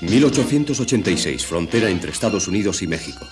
1886, frontera entre Estados Unidos y México.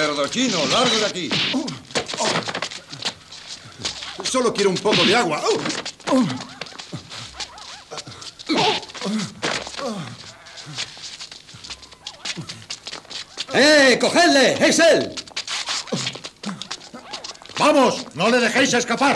cerdo chino! ¡Largo de aquí! Solo quiero un poco de agua. ¡Cogedle! ¡Es él! ¡Vamos! ¡No le dejéis escapar!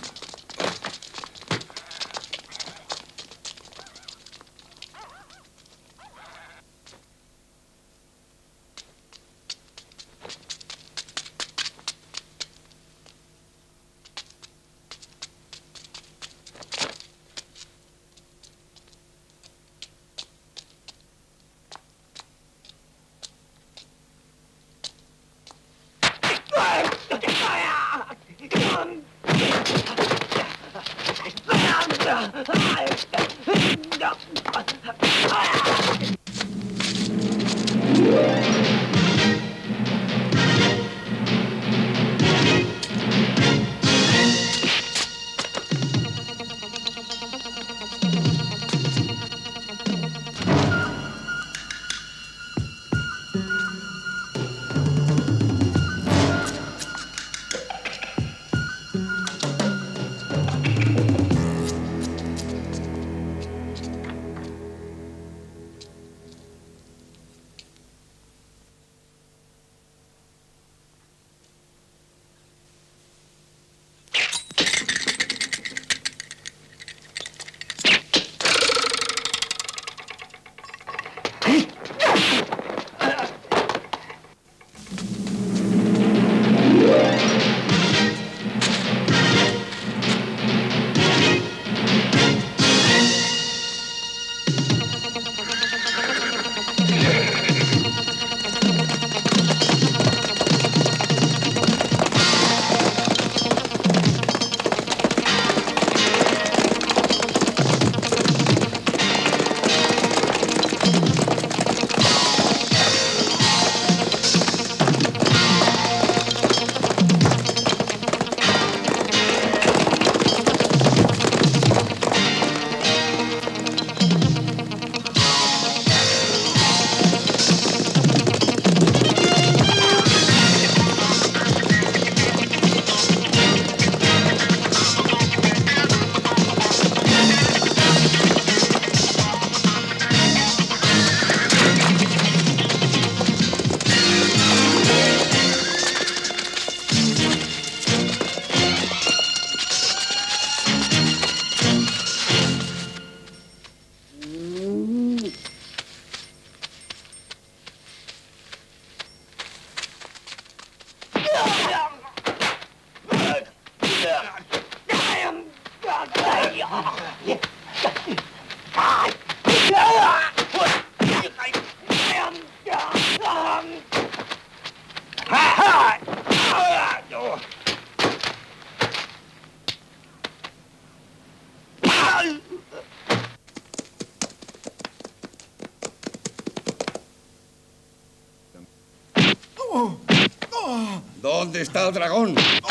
¿Dónde está el dragón?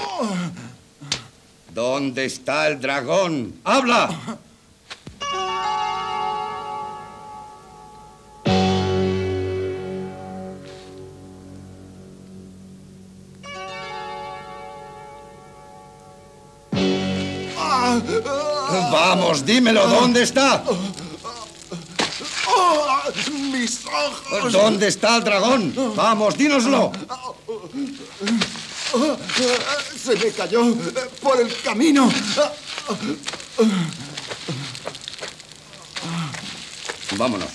¿Dónde está el dragón? ¡Habla! Vamos, dímelo, ¿dónde está? ¡Mis ojos! ¿Dónde está el dragón? Vamos, dínoslo. Se me cayó por el camino. Vámonos.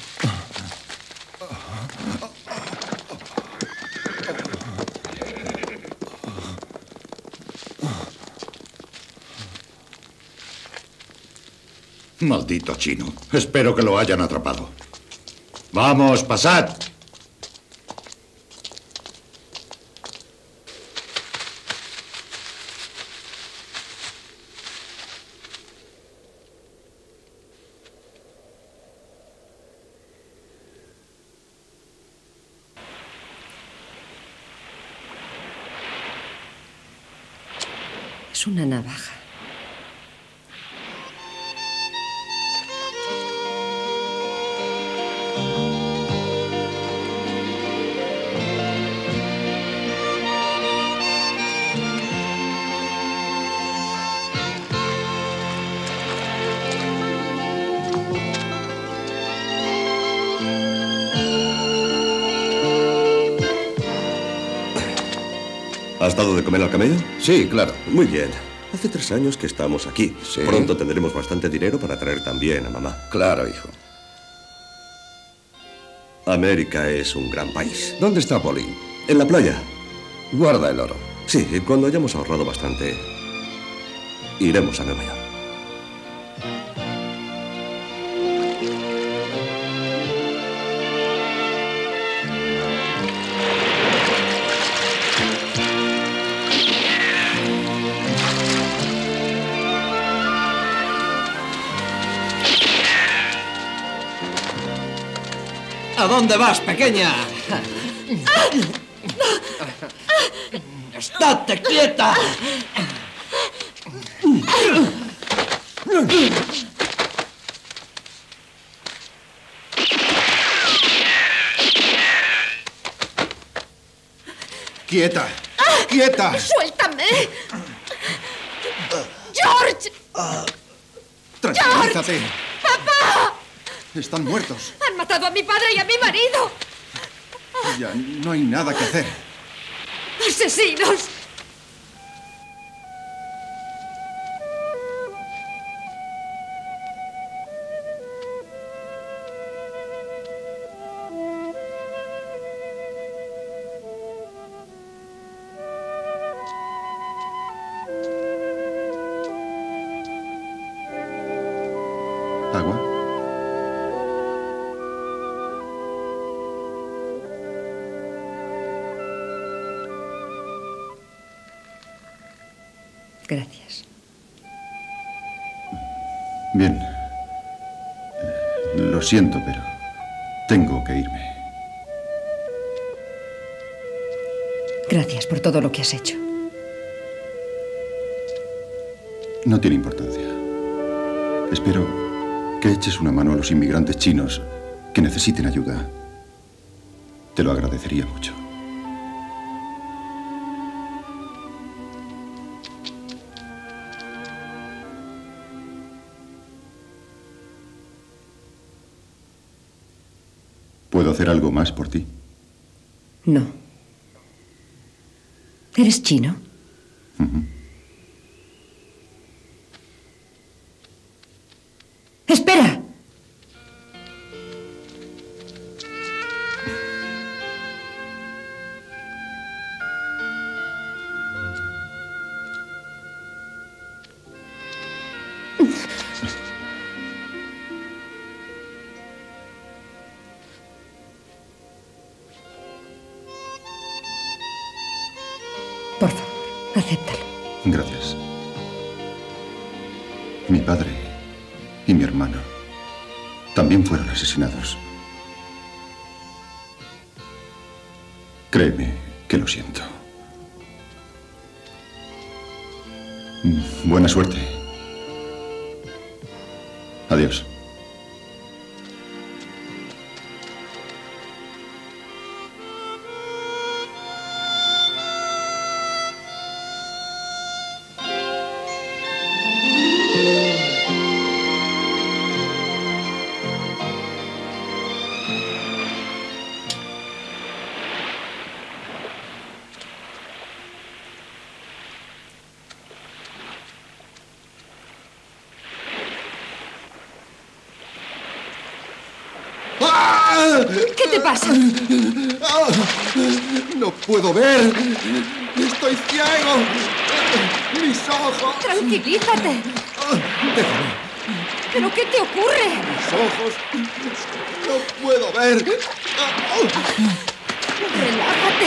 Maldito chino. Espero que lo hayan atrapado. Vamos, pasad. Es una navaja. ¿Has dado de comer al camello? Sí, claro. Muy bien. Hace 3 años que estamos aquí. Sí. Pronto tendremos bastante dinero para traer también a mamá. Claro, hijo. América es un gran país. ¿Dónde está Pauline? En la playa. Guarda el oro. Sí, y cuando hayamos ahorrado bastante, iremos a Nueva York. ¿A dónde vas, pequeña? ¡Estate quieta! ¡Quieta! ¡Quieta! ¡Suéltame! ¡George! ¡Tranquilízate! ¡Papá! Están muertos. Han matado a mi padre y a mi marido. Ya no hay nada que hacer. ¡Asesinos! ¿Agua? Gracias. Bien. Lo siento, pero tengo que irme. Gracias por todo lo que has hecho. No tiene importancia. Espero que eches una mano a los inmigrantes chinos que necesiten ayuda. Te lo agradecería mucho. ¿Puedo hacer algo más por ti? No. ¿Eres chino? ¡Espera! Por favor, acéptalo. Gracias. Mi padre y mi hermano también fueron asesinados. Créeme que lo siento. Buena suerte. Adiós. ¿Qué te pasa? No puedo ver. Estoy ciego. Mis ojos. Tranquilízate. Déjame. ¿Pero qué te ocurre? Mis ojos. No puedo ver. Relájate.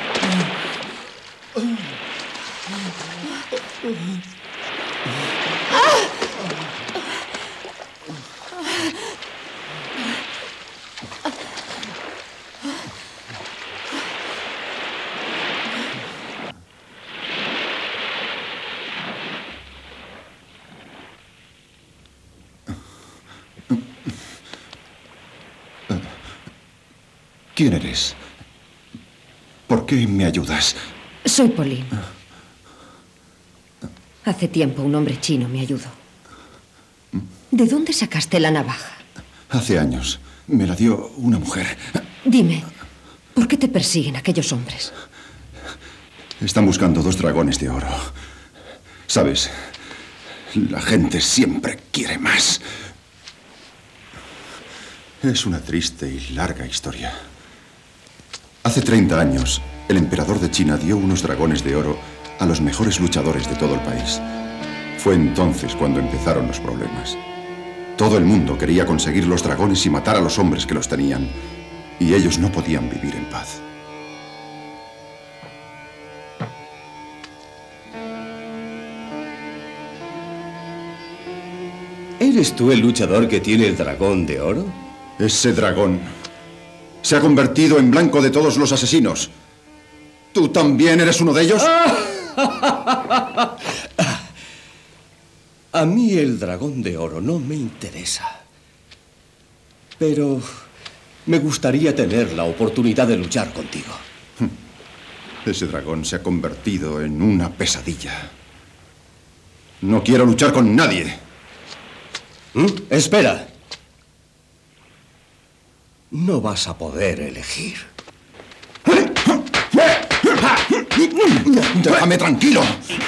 ¿Quién eres? ¿Por qué me ayudas? Soy Pauline. Hace tiempo un hombre chino me ayudó. ¿De dónde sacaste la navaja? Hace años. Me la dio una mujer. Dime, ¿por qué te persiguen aquellos hombres? Están buscando 2 dragones de oro. ¿Sabes? La gente siempre quiere más. Es una triste y larga historia. Hace 30 años, el emperador de China dio unos dragones de oro a los mejores luchadores de todo el país. Fue entonces cuando empezaron los problemas. Todo el mundo quería conseguir los dragones y matar a los hombres que los tenían. Y ellos no podían vivir en paz. ¿Eres tú el luchador que tiene el dragón de oro? Ese dragón se ha convertido en blanco de todos los asesinos. ¿Tú también eres uno de ellos? A mí el dragón de oro no me interesa. Pero me gustaría tener la oportunidad de luchar contigo. Ese dragón se ha convertido en una pesadilla. No quiero luchar con nadie. Espera. No vas a poder elegir. ¡Déjame tranquilo!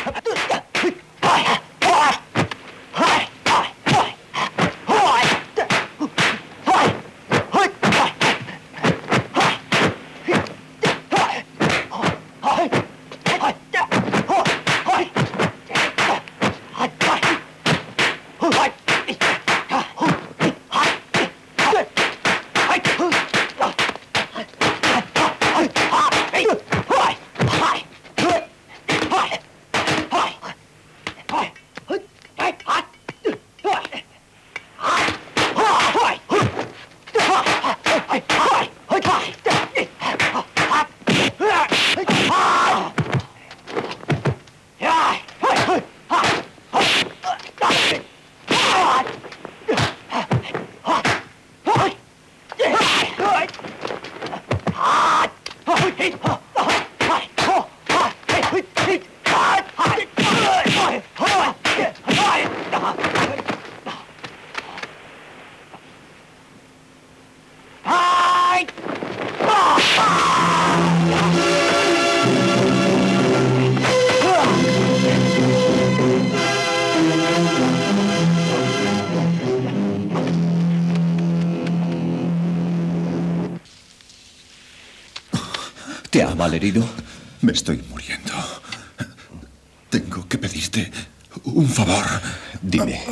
¿Te ha malherido? Me estoy muriendo. Tengo que pedirte un favor. Dime.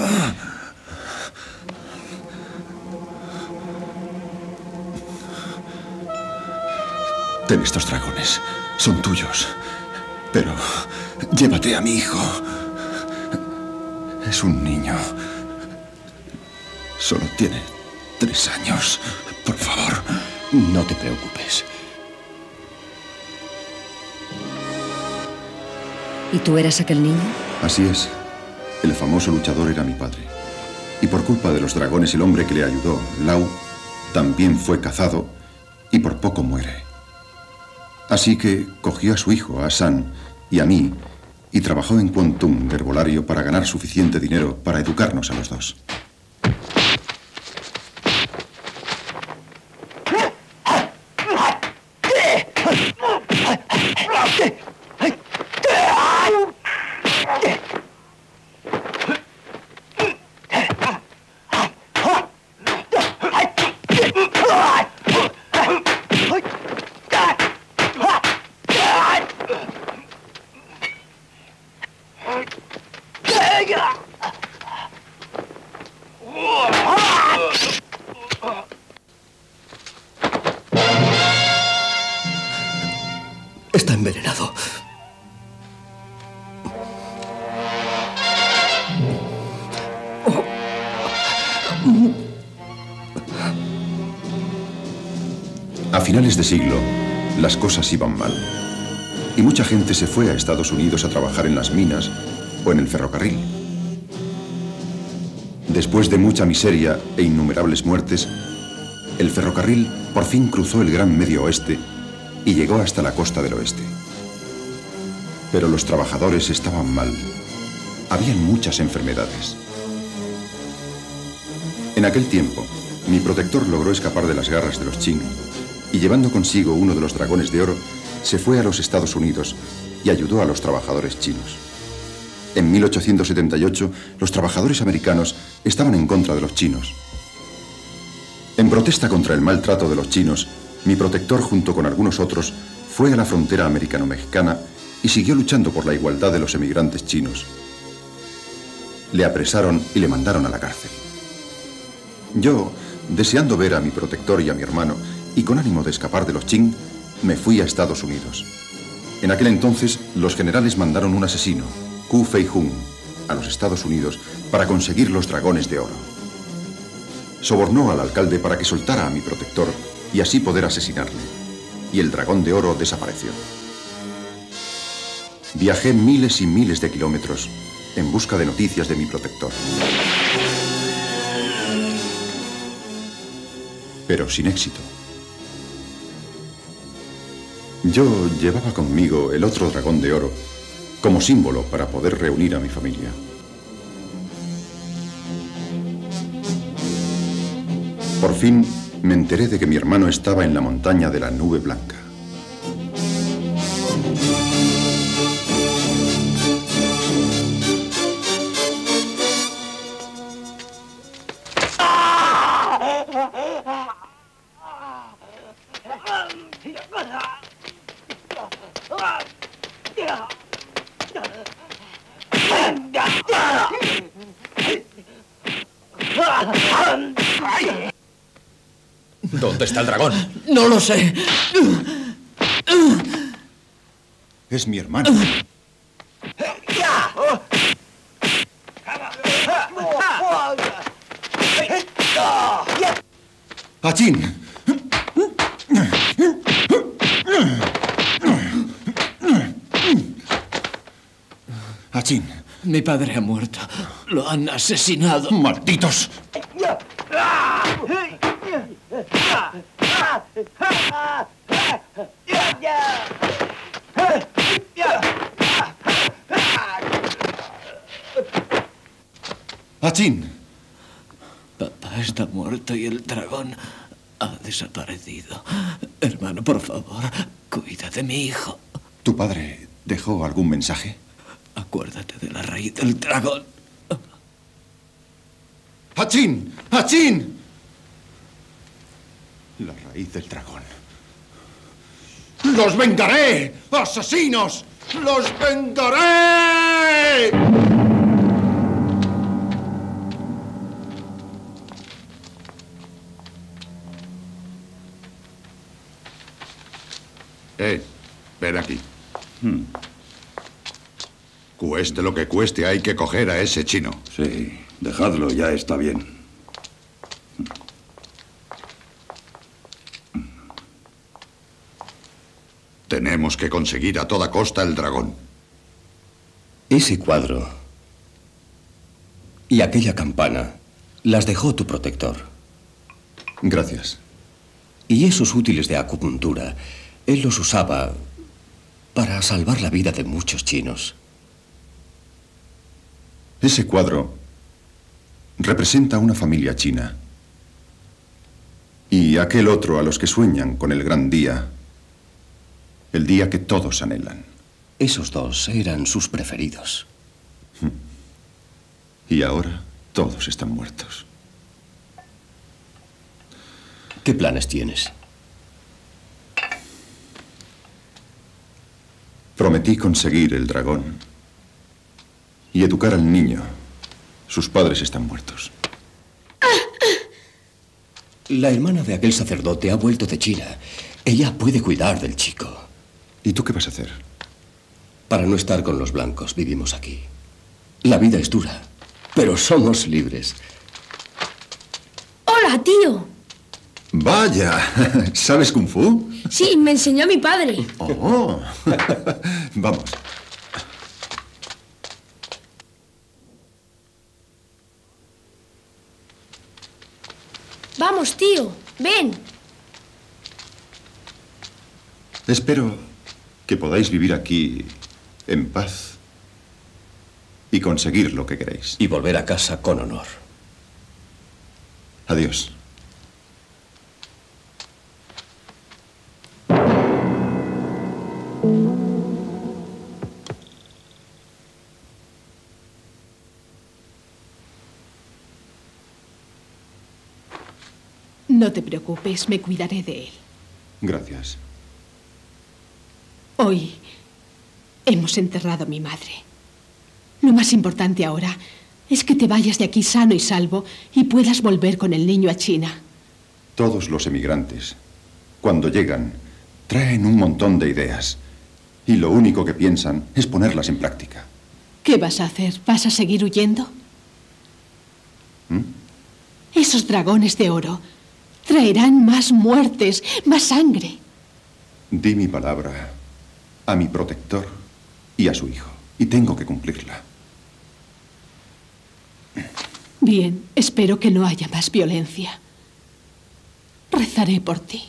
Ten estos dragones. Son tuyos. Pero llévate a mi hijo. Es un niño. Solo tiene 3 años. Por favor. No te preocupes. ¿Y tú eras aquel niño? Así es. El famoso luchador era mi padre. Y por culpa de los dragones, el hombre que le ayudó, Lau, también fue cazado y por poco muere. Así que cogió a su hijo, a San, y a mí, y trabajó en Quantum de herbolario para ganar suficiente dinero para educarnos a los dos. Está envenenado. A finales de siglo, las cosas iban mal. Y mucha gente se fue a Estados Unidos a trabajar en las minas o en el ferrocarril. Después de mucha miseria e innumerables muertes, el ferrocarril por fin cruzó el Gran Medio Oeste y llegó hasta la costa del oeste. Pero los trabajadores estaban mal. Habían muchas enfermedades. En aquel tiempo, mi protector logró escapar de las garras de los Qing y llevando consigo uno de los dragones de oro, se fue a los Estados Unidos y ayudó a los trabajadores chinos. En 1878, los trabajadores americanos estaban en contra de los chinos. En protesta contra el maltrato de los chinos, mi protector, junto con algunos otros, fue a la frontera americano-mexicana y siguió luchando por la igualdad de los emigrantes chinos. Le apresaron y le mandaron a la cárcel. Yo, deseando ver a mi protector y a mi hermano, y con ánimo de escapar de los Qing, me fui a Estados Unidos. En aquel entonces, los generales mandaron un asesino, Ku Fei Hung, a los Estados Unidos para conseguir los dragones de oro. Sobornó al alcalde para que soltara a mi protector y así poder asesinarle. Y el dragón de oro desapareció. Viajé miles y miles de kilómetros en busca de noticias de mi protector. Pero sin éxito. Yo llevaba conmigo el otro dragón de oro como símbolo para poder reunir a mi familia. Por fin me enteré de que mi hermano estaba en la montaña de la nube blanca. ¿Dónde está el dragón? No lo sé. Es mi hermano. ¡Achín! ¡Achín! Mi padre ha muerto. Lo han asesinado. ¡Malditos! ¡Achín! Papá está muerto y el dragón ha desaparecido. Hermano, por favor, cuida de mi hijo. ¿Tu padre dejó algún mensaje? Acuérdate de la raíz del dragón. ¡Achín! ¡Achín! La raíz del dragón. ¡Los vengaré! ¡Asesinos! ¡Los vengaré! Ven aquí. Cueste lo que cueste, hay que coger a ese chino. Sí, dejadlo, ya está bien. Tenemos que conseguir a toda costa el dragón. Ese cuadro y aquella campana las dejó tu protector. Gracias. Y esos útiles de acupuntura, él los usaba para salvar la vida de muchos chinos. Ese cuadro representa una familia china. Y aquel otro a los que sueñan con el gran día, el día que todos anhelan. Esos dos eran sus preferidos. Y ahora todos están muertos. ¿Qué planes tienes? Prometí conseguir el dragón y educar al niño. Sus padres están muertos. La hermana de aquel sacerdote ha vuelto de China. Ella puede cuidar del chico. ¿Y tú qué vas a hacer? Para no estar con los blancos, vivimos aquí. La vida es dura, pero somos libres. Hola, tío. ¡Vaya! ¿Sabes Kung Fu? Sí, me enseñó mi padre. Oh. Vamos. Vamos, tío. Ven. Espero que podáis vivir aquí en paz y conseguir lo que queréis. Y volver a casa con honor. Adiós. No te preocupes, me cuidaré de él. Gracias. Hoy hemos enterrado a mi madre. Lo más importante ahora es que te vayas de aquí sano y salvo y puedas volver con el niño a China. Todos los emigrantes, cuando llegan, traen un montón de ideas. Y lo único que piensan es ponerlas en práctica. ¿Qué vas a hacer? ¿Vas a seguir huyendo? Esos dragones de oro traerán más muertes, más sangre. Di mi palabra a mi protector y a su hijo, y tengo que cumplirla. Bien, espero que no haya más violencia. Rezaré por ti.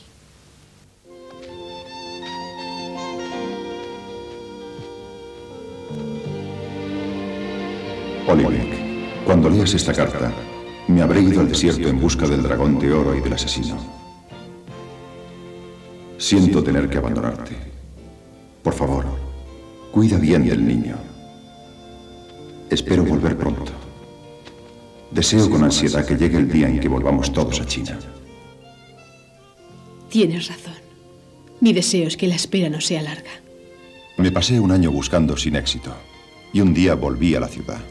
Olivek, cuando leas esta carta, me habré ido al desierto en busca del dragón de oro y del asesino. Siento tener que abandonarte. Por favor, cuida bien del niño. Espero volver pronto. Deseo con ansiedad que llegue el día en que volvamos todos a China. Tienes razón. Mi deseo es que la espera no sea larga. Me pasé un año buscando sin éxito, y un día volví a la ciudad.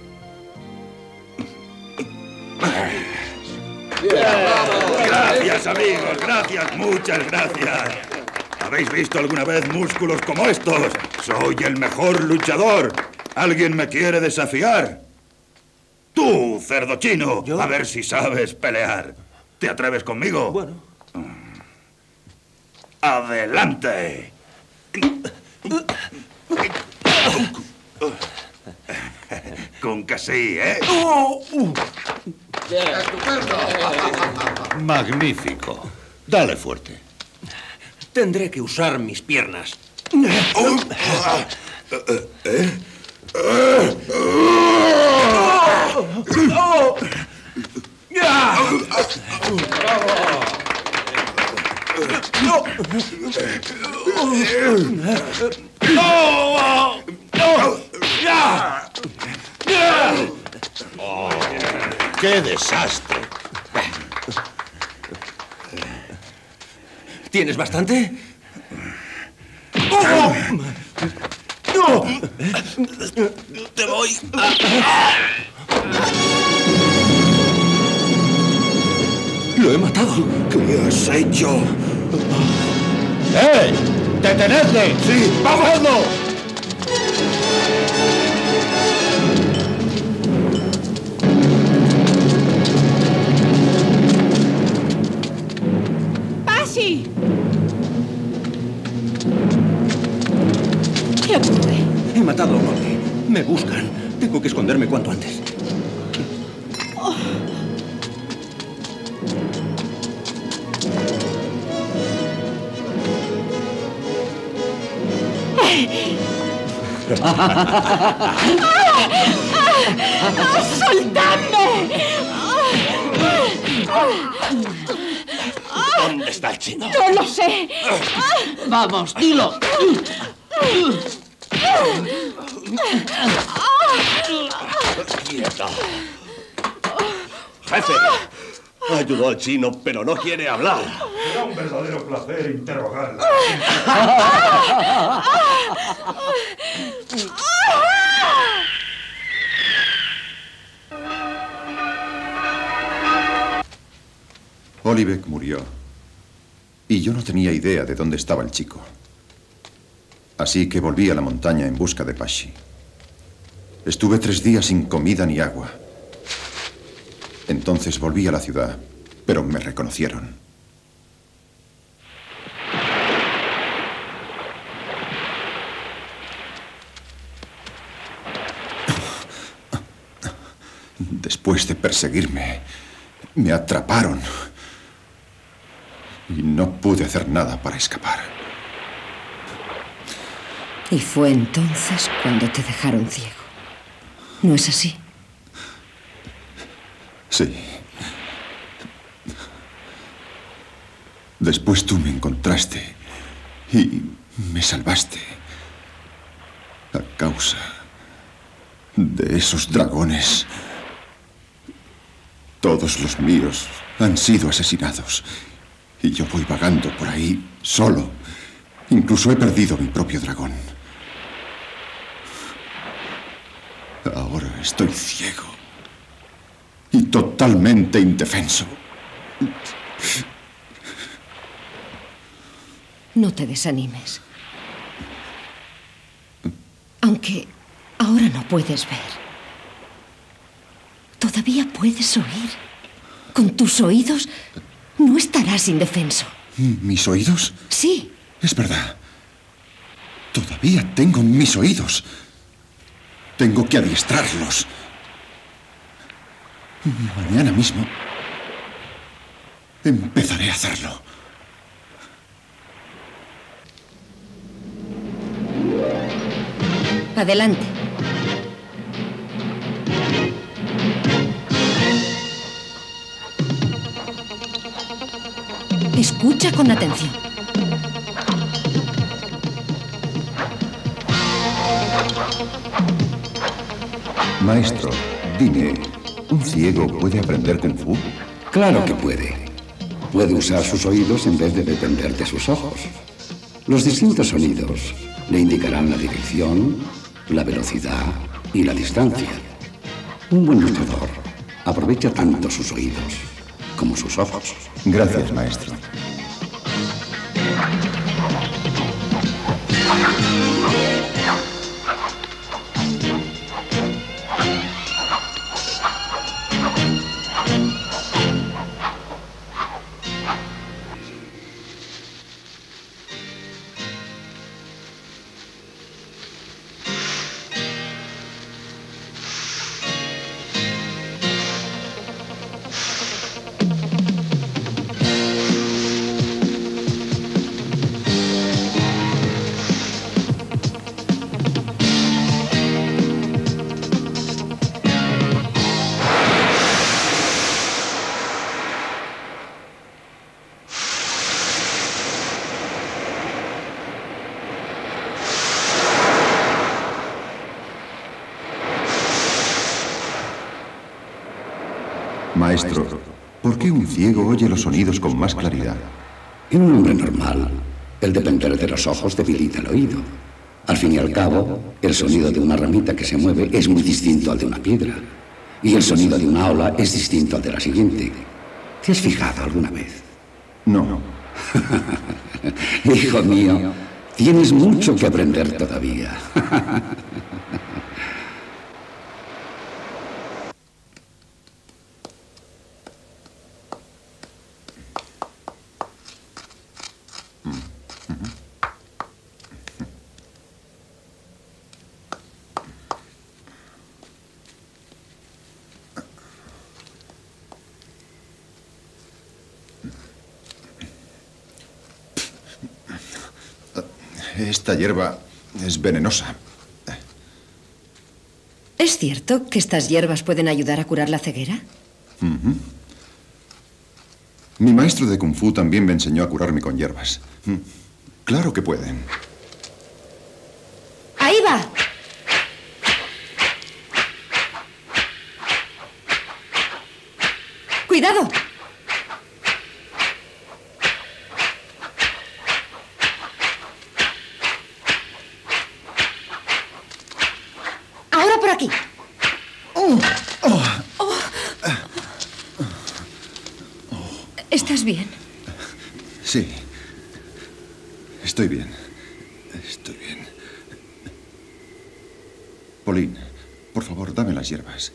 Gracias, amigos, gracias, muchas gracias. ¿Habéis visto alguna vez músculos como estos? Soy el mejor luchador. ¿Alguien me quiere desafiar? Tú, cerdo chino, a ver si sabes pelear. ¿Te atreves conmigo? Bueno. ¡Adelante! Con que sí, ¿eh? Magnífico. Dale fuerte. Tendré que usar mis piernas. ¡Qué desastre! ¿Tienes bastante? ¡Te voy ¡Lo he matado! ¿Qué has hecho? ¡Eh! ¡Detenedle! ¡Sí! ¡Vamos! ¡Pashi! ¿Qué ocurre? He matado a un hombre. Me buscan. Tengo que esconderme cuanto antes. ¡Soltadme! ¿Dónde está el chino? ¡No lo sé! Vamos, dilo. Quieta. Jefe, ayudó al chino, pero no quiere hablar. Será un verdadero placer interrogarla. Olivek murió, y yo no tenía idea de dónde estaba el chico. Así que volví a la montaña en busca de Pashi. Estuve 3 días sin comida ni agua. Entonces volví a la ciudad, pero me reconocieron. Después de perseguirme, me atraparon. Y no pude hacer nada para escapar. Y fue entonces cuando te dejaron ciego. ¿No es así? Sí. Después tú me encontraste y me salvaste. A causa de esos dragones. Todos los míos han sido asesinados. Y yo voy vagando por ahí solo. Incluso he perdido mi propio dragón. Ahora estoy ciego. Y totalmente indefenso. No te desanimes. Aunque ahora no puedes ver. Todavía puedes oír. Con tus oídos no estarás indefenso. ¿Mis oídos? Sí. Es verdad. Todavía tengo mis oídos. Tengo que adiestrarlos. Mañana mismo empezaré a hacerlo. Adelante. Escucha con atención. Maestro, dime, ¿un ciego puede aprender Kung Fu? Claro que puede. Puede usar sus oídos en vez de depender de sus ojos. Los distintos sonidos le indicarán la dirección, la velocidad y la distancia. Un buen luchador aprovecha tanto sus oídos como sus ojos. Gracias, maestro. Maestro, ¿por qué un ciego oye los sonidos con más claridad? En un hombre normal, el depender de los ojos debilita el oído. Al fin y al cabo, el sonido de una ramita que se mueve es muy distinto al de una piedra. Y el sonido de una ola es distinto al de la siguiente. ¿Te has fijado alguna vez? No. Hijo mío, tienes mucho que aprender todavía. Esta hierba es venenosa. ¿Es cierto que estas hierbas pueden ayudar a curar la ceguera? Mi maestro de Kung Fu también me enseñó a curarme con hierbas. Claro que pueden. ¡Ahí va! ¡Cuidado! Ahora por aquí. ¿Estás bien? Sí. Estoy bien. Estoy bien. Pauline, por favor, dame las hierbas.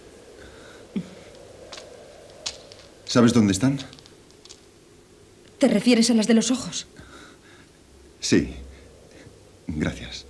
¿Sabes dónde están? ¿Te refieres a las de los ojos? Sí. Gracias.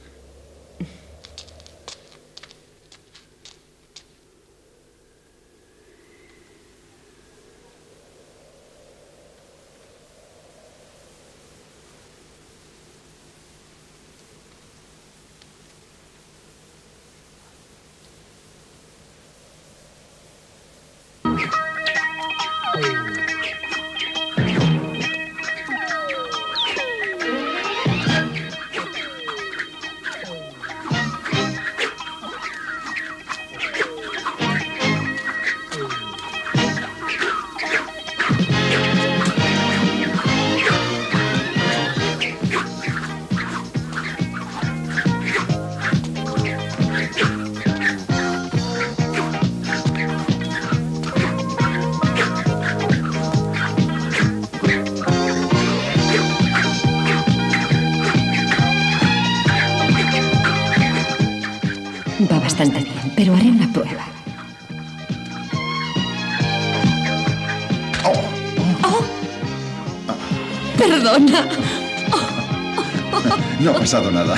bastante bien, pero haré una prueba. Oh. Perdona. No ha pasado nada.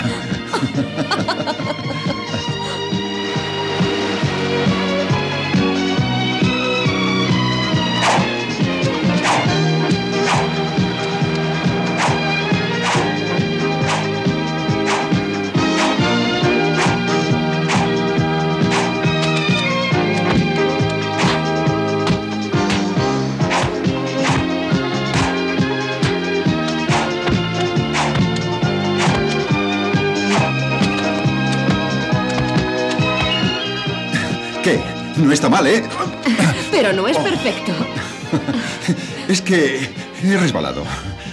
¿Qué? No está mal, ¿eh? Pero no es perfecto. Es que he resbalado.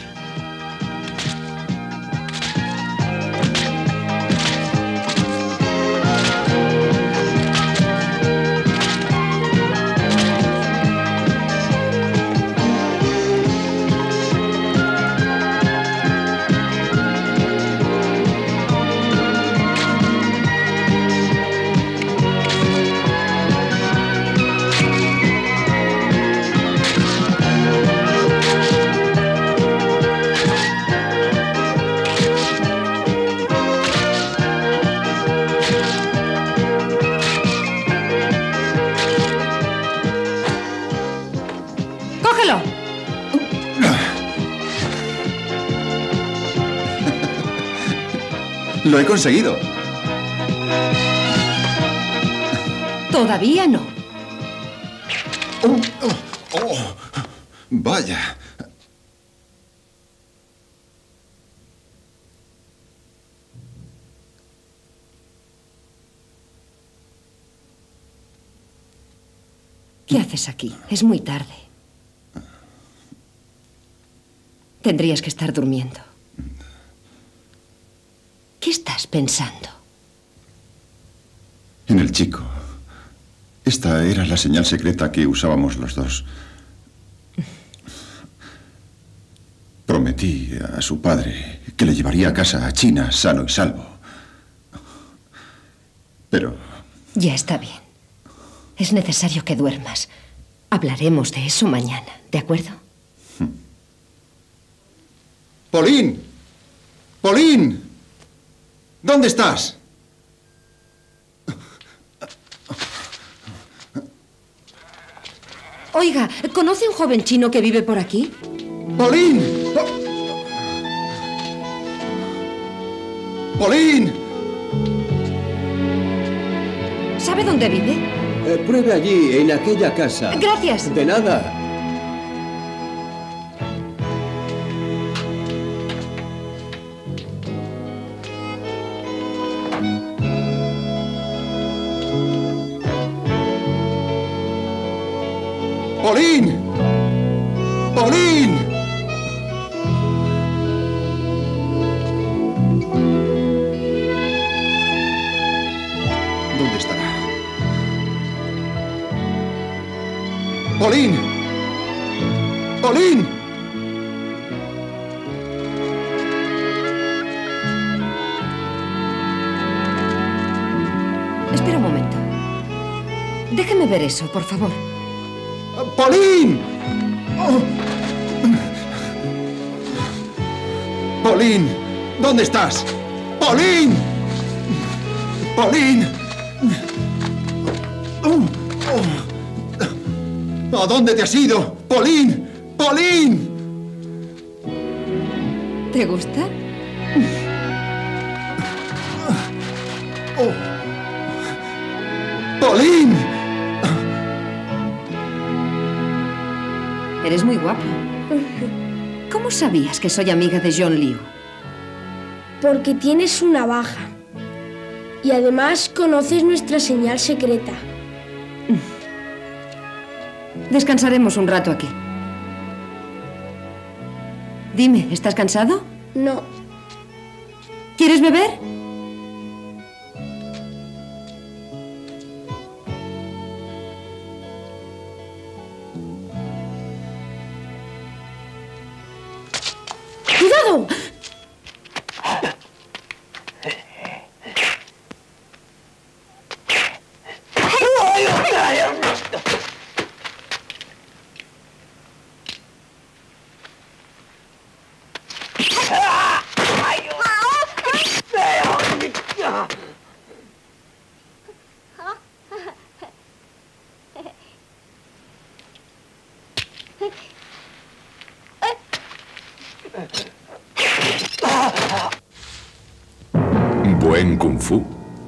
¡Cógelo! Lo he conseguido. Todavía no. Vaya. ¿Qué haces aquí? Es muy tarde. Tendrías que estar durmiendo. ¿Qué estás pensando? En el chico. Esta era la señal secreta que usábamos los dos. Prometí a su padre que le llevaría a casa a China sano y salvo. Pero... Ya está bien. Es necesario que duermas. Hablaremos de eso mañana, ¿de acuerdo? ¡Pauline! ¡Pauline! ¿Dónde estás? Oiga, ¿conoce un joven chino que vive por aquí? ¡Pauline! ¡Pauline! ¿Sabe dónde vive? Pruebe allí, en aquella casa. Gracias. De nada. ¡Pauline! ¡Pauline! ¿Dónde estará? ¡Pauline! ¡Pauline! Espera un momento. Déjeme ver eso, por favor. ¡Pauline! Oh. ¡Pauline! ¿Dónde estás? ¡Pauline! ¡Pauline! ¿A dónde te has ido? ¡Pauline! ¡Pauline! ¿Te gusta? Oh. ¡Pauline! Eres muy guapo. ¿Cómo sabías que soy amiga de John Liu? Porque tienes una navaja. Y además conoces nuestra señal secreta. Descansaremos un rato aquí. Dime, ¿estás cansado? No. ¿Quieres beber? ¡Cuidado! Buen kung fu.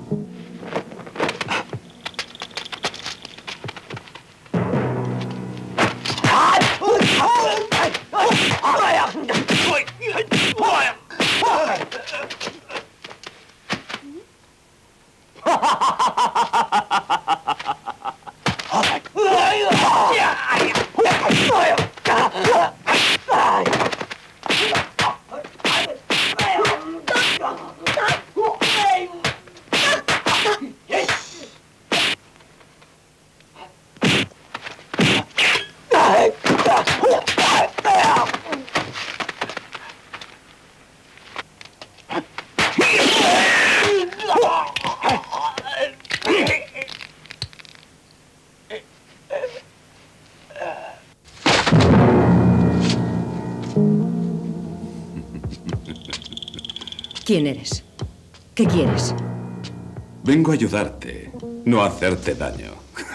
¿Quién eres? ¿Qué quieres? Vengo a ayudarte, no a hacerte daño.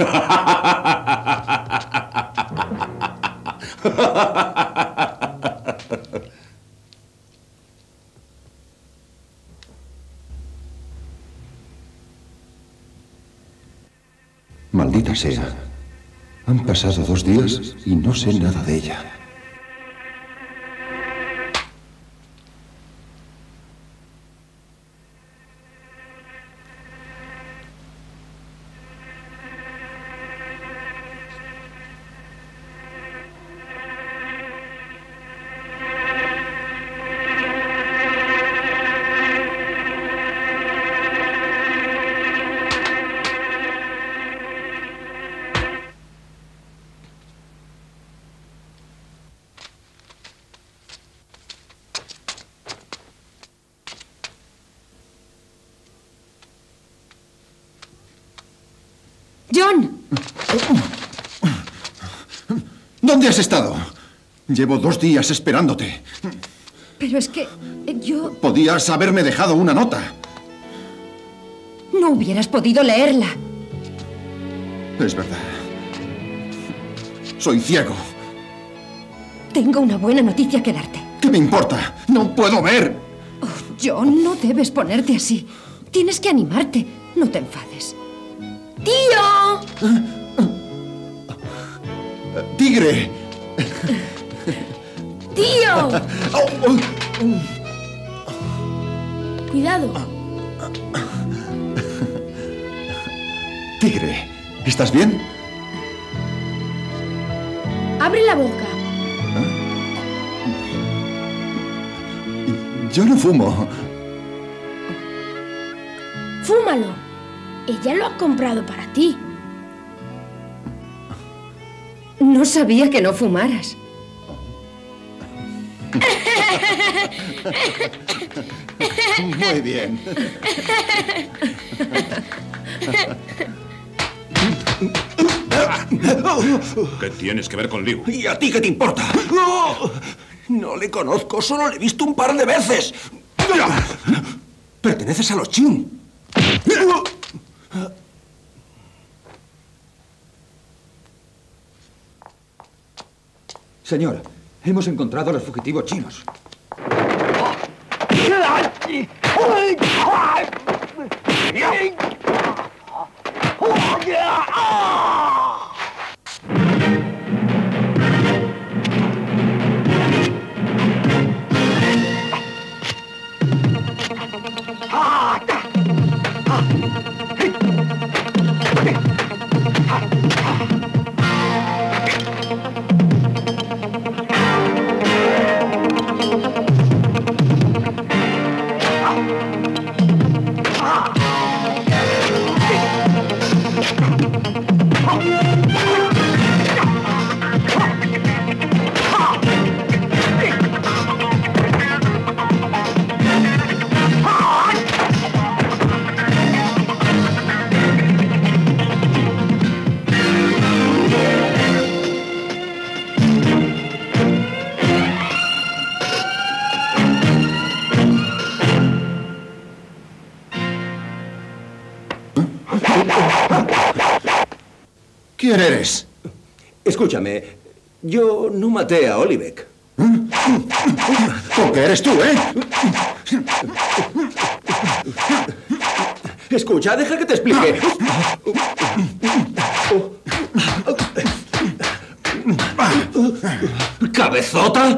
Maldita sea. Han pasado 2 días y no sé nada de ella. ¡John! ¿Dónde has estado? Llevo 2 días esperándote. Pero es que yo... Podías haberme dejado una nota. No hubieras podido leerla. Es verdad. Soy ciego. Tengo una buena noticia que darte. ¿Qué me importa? ¡No puedo ver! Oh, John, no debes ponerte así. Tienes que animarte. No te enfades. ¡Tío! ¡Tigre! ¡Tío! Cuidado. Tigre, ¿estás bien? Abre la boca. Yo no fumo. Fúmalo. Ella lo ha comprado para ti. No sabía que no fumaras. Muy bien. ¿Qué tienes que ver con Liu? ¿Y a ti qué te importa? ¡No! No le conozco, solo le he visto un par de veces. Perteneces a los Qin. Señor, hemos encontrado a los fugitivos chinos. ¿Quién eres? Escúchame, Yo no maté a Oliveck. Porque eres tú, ¿eh? Escucha, deja que te explique. ¡Cabezota!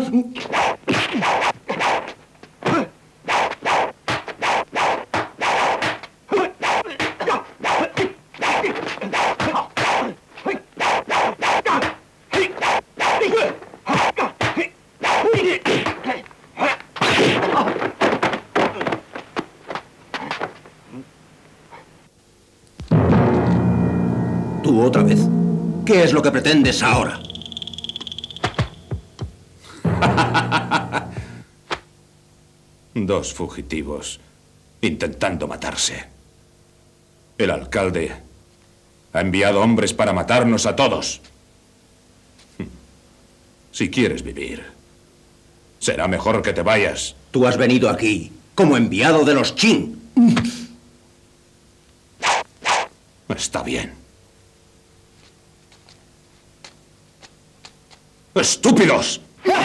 Tú otra vez. ¿Qué es lo que pretendes ahora? Dos fugitivos intentando matarse. El alcalde ha enviado hombres para matarnos a todos. Si quieres vivir, será mejor que te vayas. Tú has venido aquí como enviado de los Qin. Está bien. ¡Estúpidos!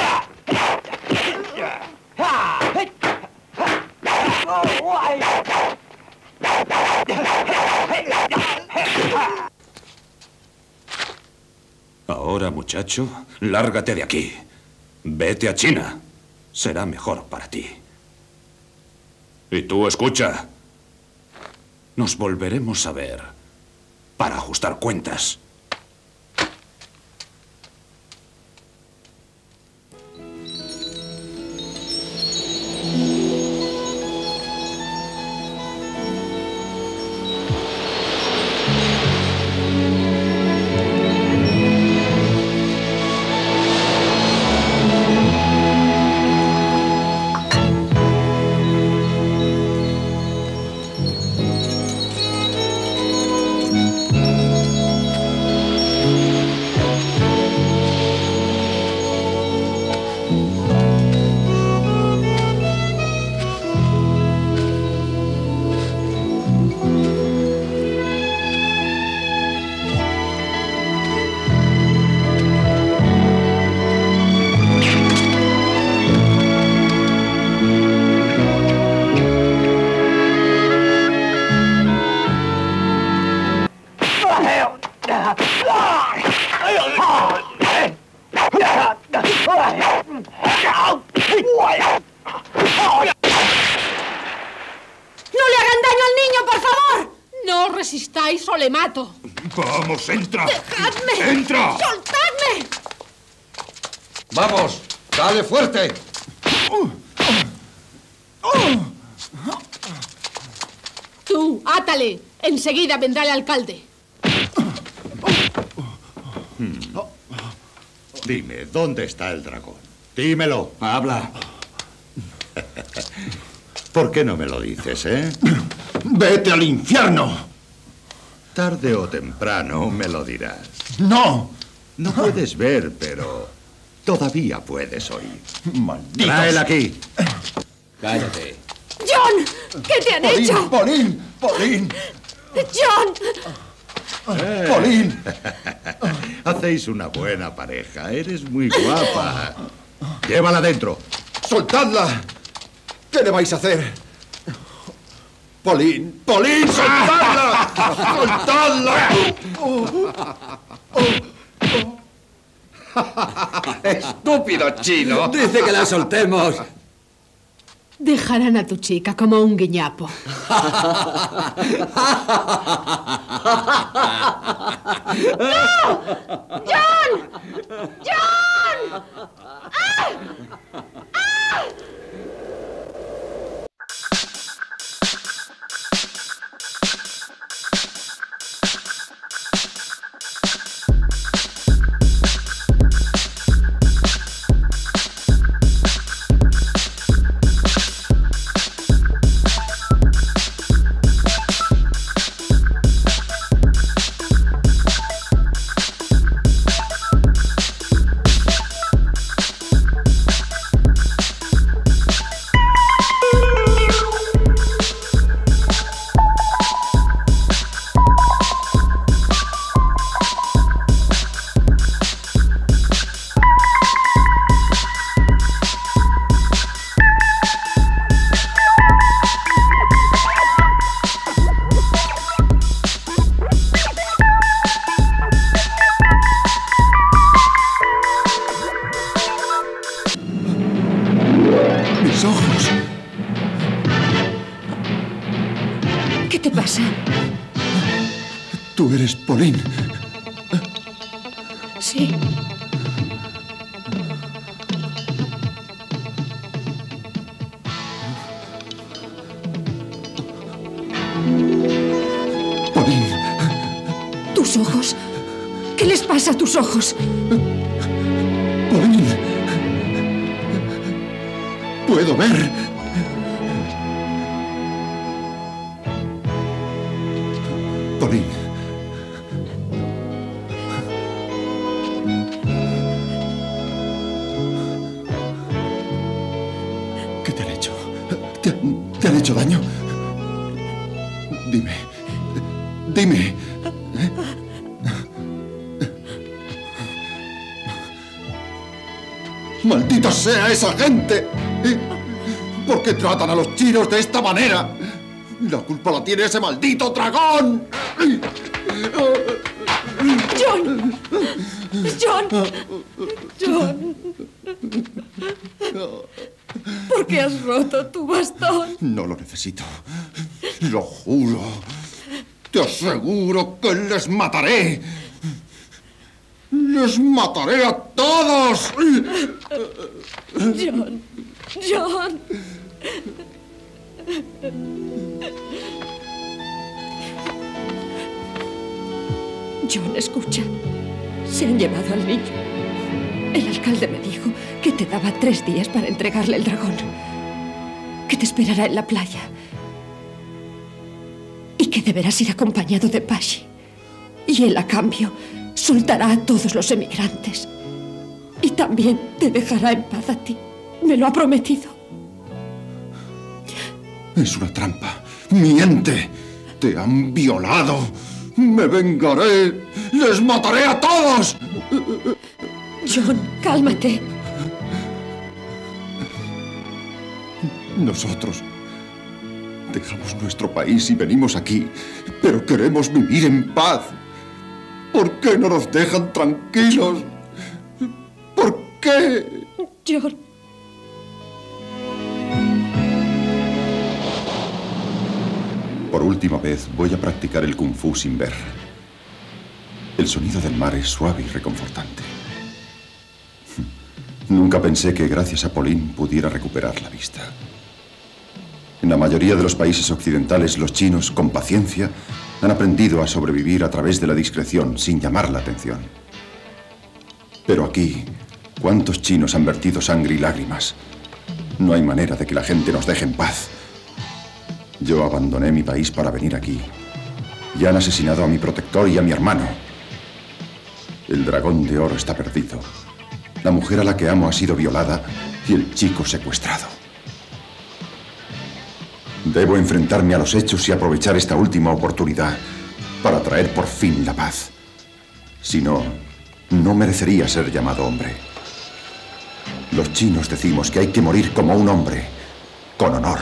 Ahora, muchacho, lárgate de aquí. Vete a China. Será mejor para ti. Y tú, escucha. Nos volveremos a ver para ajustar cuentas. resistáis o le mato. ¡Vamos, entra! ¡Dejadme! ¡Entra! ¡Soltadme! ¡Vamos! ¡Dale fuerte! Tú, átale. Enseguida vendrá el alcalde. Dime, ¿dónde está el dragón? Dímelo. Habla. ¿Por qué no me lo dices, eh? ¡Vete al infierno! Tarde o temprano me lo dirás. ¡No! No puedes ver, pero todavía puedes oír. ¡Malditos! ¡Tráela aquí! Cállate. ¡John! ¿Qué te han hecho? ¡Polín! ¡Polín! ¡John! ¡Polín! Hacéis una buena pareja. Eres muy guapa. Llévala dentro. ¡Soltadla! ¿Qué le vais a hacer? ¡Polín! ¡Polín! ¡Soltadla! ¡Soltadla! ¡Estúpido chino! Dice que la soltemos. Dejarán a tu chica como un guiñapo. ¡No! ¡John! ¡John! ¡Ah! ¡Ah! ¿Eres Pauline? Sí. Pauline. ¿Tus ojos? ¿Qué les pasa a tus ojos? Pauline. Puedo ver. Pauline. ¿Qué te han hecho? ¿Te han hecho daño? Dime. Dime. ¡Maldita sea esa gente! ¿Por qué tratan a los chinos de esta manera? La culpa la tiene ese maldito dragón. ¡John! ¡John! ¡John! ¿Por qué has roto tu bastón? No lo necesito. Lo juro. Te aseguro que les mataré. ¡Les mataré a todos! John. John. John, escucha. Se han llevado al niño. El alcalde me dijo que te daba 3 días para entregarle el dragón. Que te esperará en la playa. Y que deberás ir acompañado de Pashi. Y él, a cambio, soltará a todos los emigrantes. Y también te dejará en paz a ti. Me lo ha prometido. Es una trampa. ¡Miente! ¡Te han violado! ¡Me vengaré! ¡Les mataré a todos! John, cálmate. Nosotros dejamos nuestro país y venimos aquí, pero queremos vivir en paz. ¿Por qué no nos dejan tranquilos? ¿Por qué? John. Por última vez voy a practicar el kung fu sin ver. El sonido del mar es suave y reconfortante. Nunca pensé que gracias a Pauline pudiera recuperar la vista. En la mayoría de los países occidentales, los chinos, con paciencia, han aprendido a sobrevivir a través de la discreción, sin llamar la atención. Pero aquí, ¿cuántos chinos han vertido sangre y lágrimas? No hay manera de que la gente nos deje en paz. Yo abandoné mi país para venir aquí. Y han asesinado a mi protector y a mi hermano. El dragón de oro está perdido. La mujer a la que amo ha sido violada y el chico secuestrado. Debo enfrentarme a los hechos y aprovechar esta última oportunidad para traer por fin la paz. Si no, no merecería ser llamado hombre. Los chinos decimos que hay que morir como un hombre, con honor.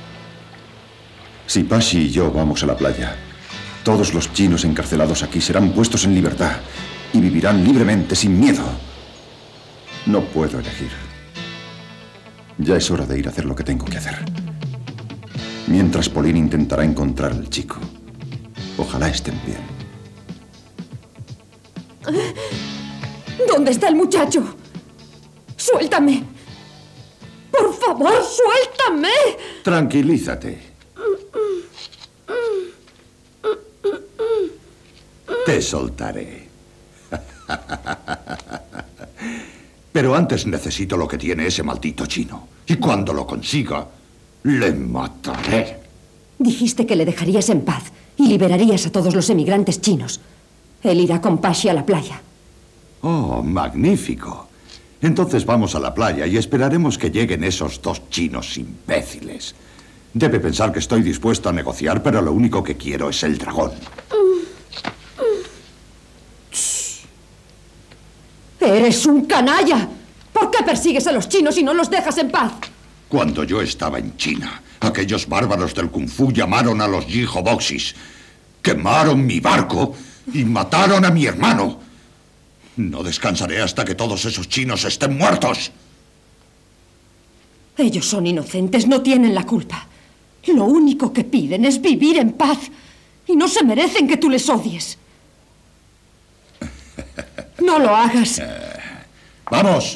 Si Pashi y yo vamos a la playa, todos los chinos encarcelados aquí serán puestos en libertad y vivirán libremente, sin miedo. No puedo elegir. Ya es hora de ir a hacer lo que tengo que hacer. Mientras Pauline intentará encontrar al chico. Ojalá estén bien. ¿Dónde está el muchacho? ¡Suéltame! ¡Por favor, suéltame! Tranquilízate. Te soltaré. Pero antes necesito lo que tiene ese maldito chino. Y cuando lo consiga, le mataré. Dijiste que le dejarías en paz y liberarías a todos los emigrantes chinos. Él irá con Pashi a la playa. Oh, magnífico. Entonces vamos a la playa y esperaremos que lleguen esos 2 chinos imbéciles. Debe pensar que estoy dispuesto a negociar, pero lo único que quiero es el dragón. ¡Eres un canalla! ¿Por qué persigues a los chinos y no los dejas en paz? Cuando yo estaba en China, aquellos bárbaros del Kung Fu llamaron a los Yihoboxis, quemaron mi barco y mataron a mi hermano. No descansaré hasta que todos esos chinos estén muertos. Ellos son inocentes, no tienen la culpa. Lo único que piden es vivir en paz. Y no se merecen que tú les odies. No lo hagas. ¡Vamos!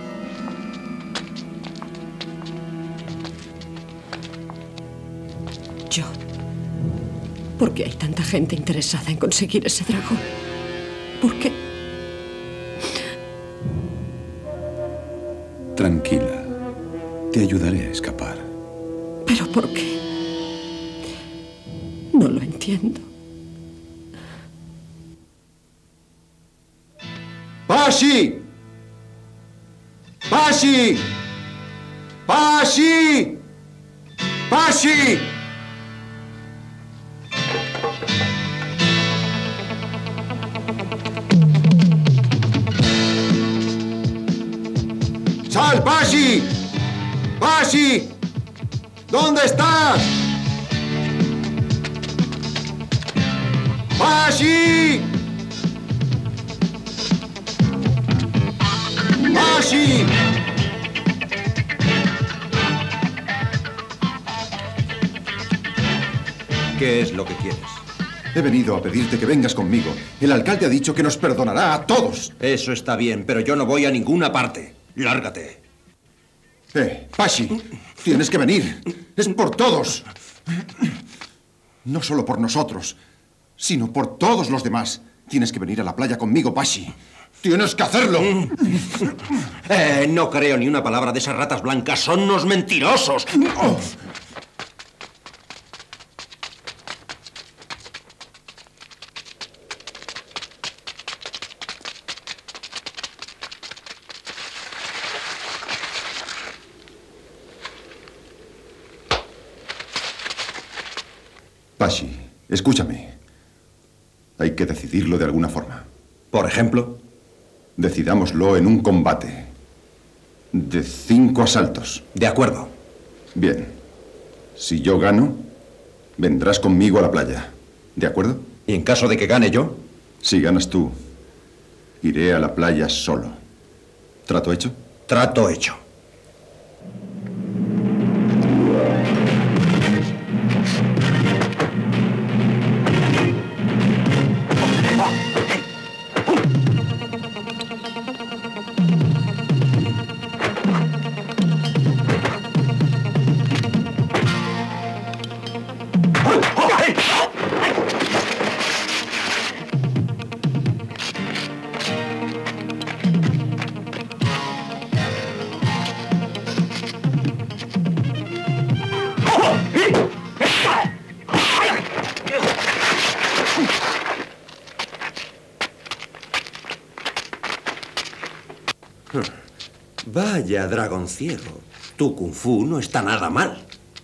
John, ¿por qué hay tanta gente interesada en conseguir ese dragón? ¿Por qué? Tranquila. Te ayudaré a escapar. ¿Pero por qué? No lo entiendo. ¡Pashi! ¡Pashi! ¡Pashi! ¡Pashi! ¡Sal, Pashi! ¡Pashi! ¿Dónde estás? ¡Pashi! ¡Pashi! ¿Qué es lo que quieres? He venido a pedirte que vengas conmigo. El alcalde ha dicho que nos perdonará a todos. Eso está bien, pero yo no voy a ninguna parte. Lárgate. Pashi, tienes que venir. Es por todos. No solo por nosotros, sino por todos los demás. Tienes que venir a la playa conmigo, Pashi. ¡Tienes que hacerlo! No creo ni una palabra de esas ratas blancas. Son unos mentirosos. Oh. Pashi, escúchame. Hay que decidirlo de alguna forma. ¿Por ejemplo? Decidámoslo en un combate. De 5 asaltos. De acuerdo. Bien. Si yo gano, vendrás conmigo a la playa. ¿De acuerdo? ¿Y en caso de que gane yo? Si ganas tú, iré a la playa solo. ¿Trato hecho? Trato hecho. Vaya, dragón ciego. Tu kung fu no está nada mal.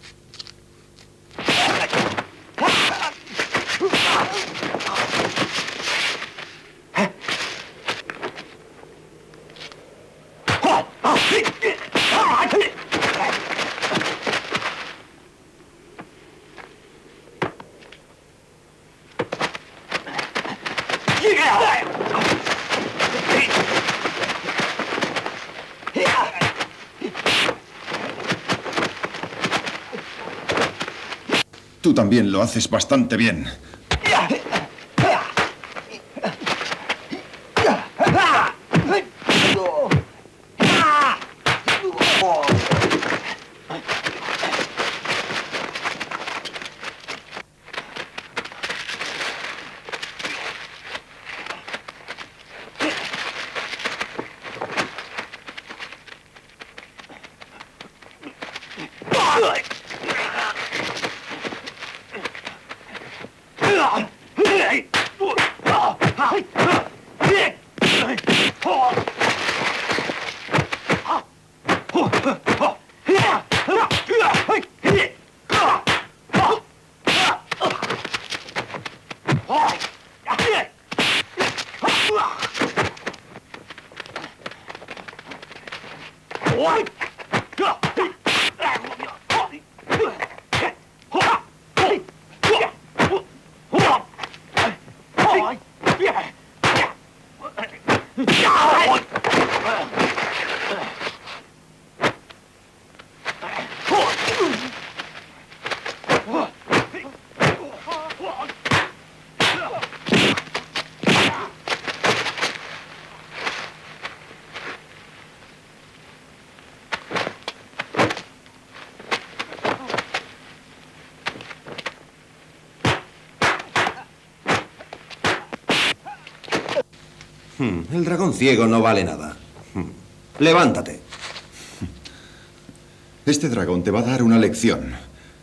Tú también lo haces bastante bien. El dragón ciego no vale nada. Levántate. Este dragón te va a dar una lección.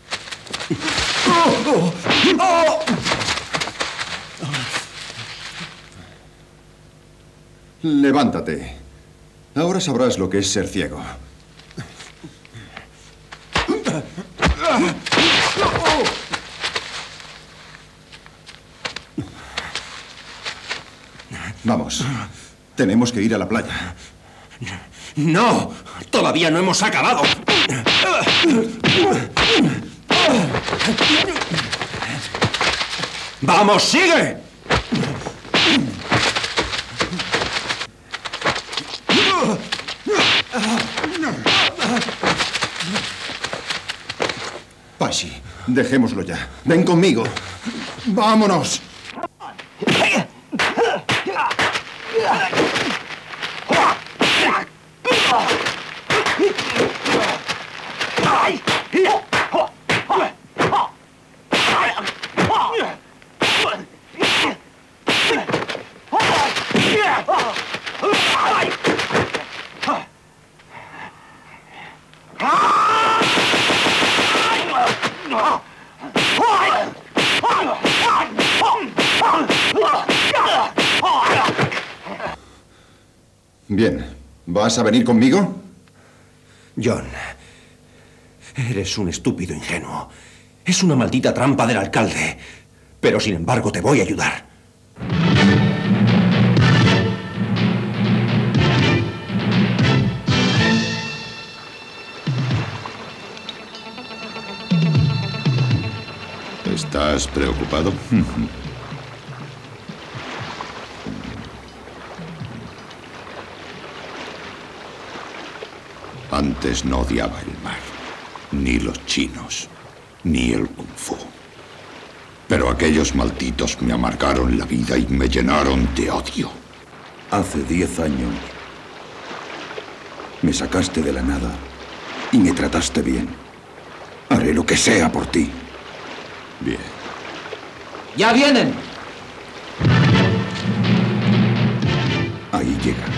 Levántate. Ahora sabrás lo que es ser ciego. Vamos. Tenemos que ir a la playa. ¡No! ¡Todavía no hemos acabado! ¡Vamos, sigue! Pashi, dejémoslo ya. Ven conmigo. ¡Vámonos! Bien. ¿Vas a venir conmigo? John, eres un estúpido ingenuo. Es una maldita trampa del alcalde. Pero, sin embargo, te voy a ayudar. ¿Estás preocupado? Antes no odiaba el mar, ni los chinos, ni el kung fu. Pero aquellos malditos me amargaron la vida y me llenaron de odio. Hace 10 años me sacaste de la nada y me trataste bien. Haré lo que sea por ti. Bien. ¡Ya vienen! Ahí llega.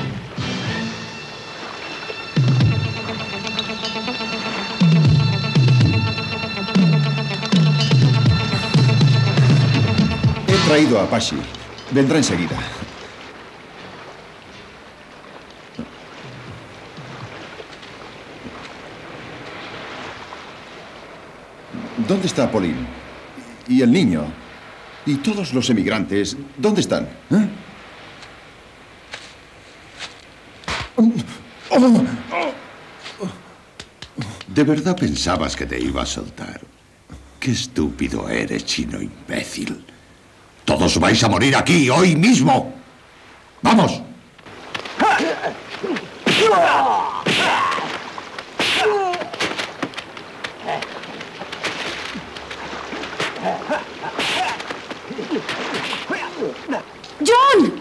He traído a Pashi. Vendrá enseguida. ¿Dónde está Pauline? ¿Y el niño? ¿Y todos los emigrantes? ¿Dónde están? ¿Eh? ¿De verdad pensabas que te iba a soltar? Qué estúpido eres, chino imbécil. Todos vais a morir aquí, hoy mismo. ¡Vamos! ¡John!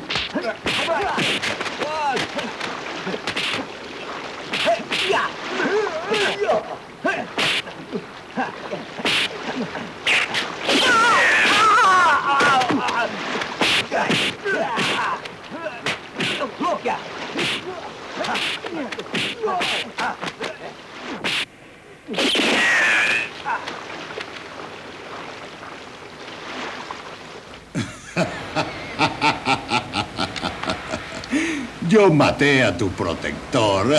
Yo maté a tu protector.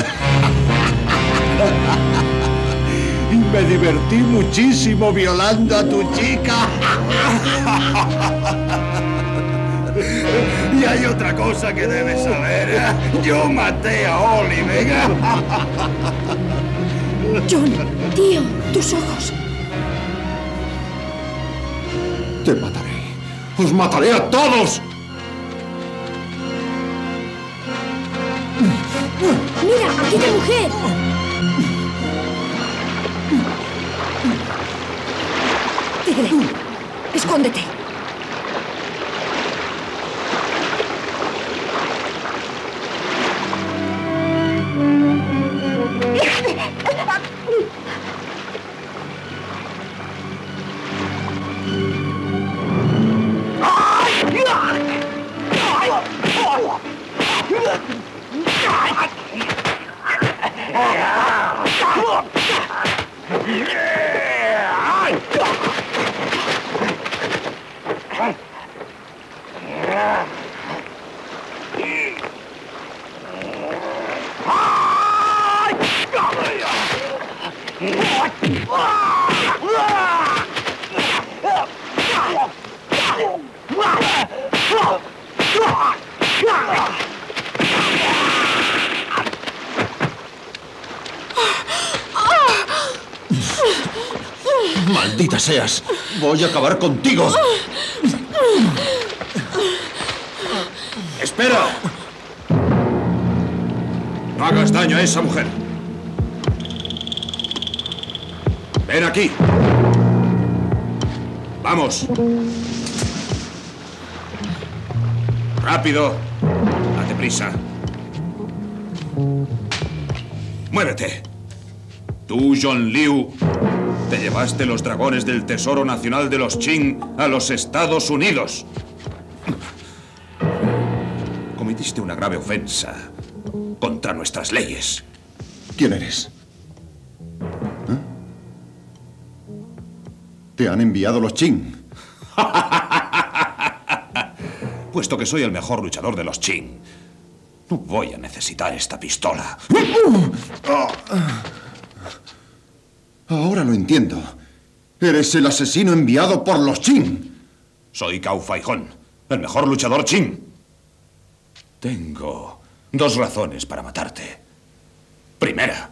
Y me divertí muchísimo violando a tu chica. Y hay otra cosa que debes saber. Yo maté a Oliver. John, tío, tus ojos. Te mataré. ¡Os mataré a todos! ¡Mira, aquella mujer! Tigre, escóndete. ¡Maldita seas! ¡Voy a acabar contigo! ¡Espera! No hagas daño a esa mujer. Ven aquí. Vamos. Rápido. Date prisa. Muévete. Tú, John Liu, te llevaste los dragones del Tesoro Nacional de los Qing a los Estados Unidos. Cometiste una grave ofensa contra nuestras leyes. ¿Quién eres? ¿Eh? ¿Te han enviado los Qing? Puesto que soy el mejor luchador de los Qing, no voy a necesitar esta pistola. Ahora lo entiendo. Eres el asesino enviado por los Qing. Soy Cao Faihón, el mejor luchador Qing. Tengo 2 razones para matarte. Primera,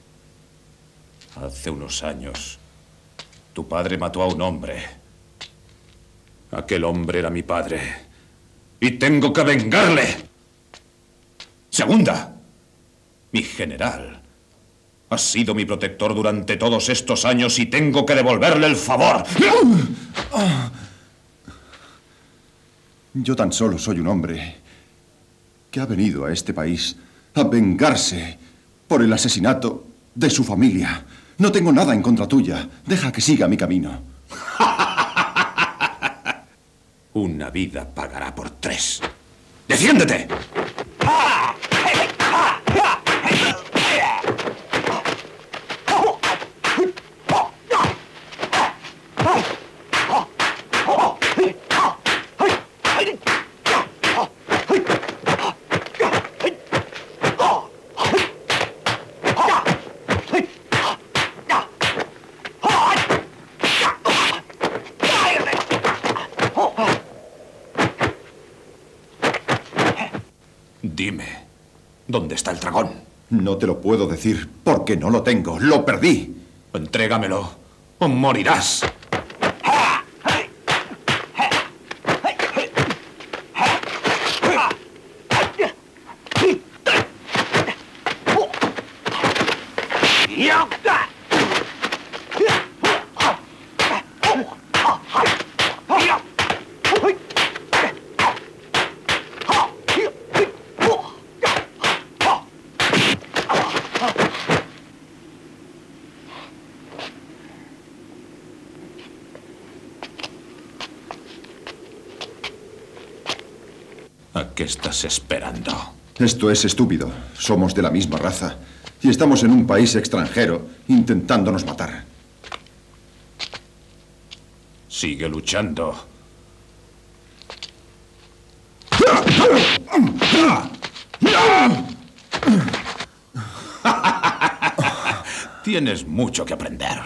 hace unos años, tu padre mató a un hombre. Aquel hombre era mi padre. Y tengo que vengarle. Segunda, mi general ha sido mi protector durante todos estos años y tengo que devolverle el favor. Yo tan solo soy un hombre que ha venido a este país a vengarse por el asesinato de su familia. No tengo nada en contra tuya. Deja que siga mi camino. Una vida pagará por 3. ¡Defiéndete! Dime, ¿dónde está el dragón? No te lo puedo decir porque no lo tengo. ¡Lo perdí! Entrégamelo o morirás. ¿A qué estás esperando? Esto es estúpido. Somos de la misma raza. Y estamos en un país extranjero intentándonos matar. Sigue luchando. Tienes mucho que aprender.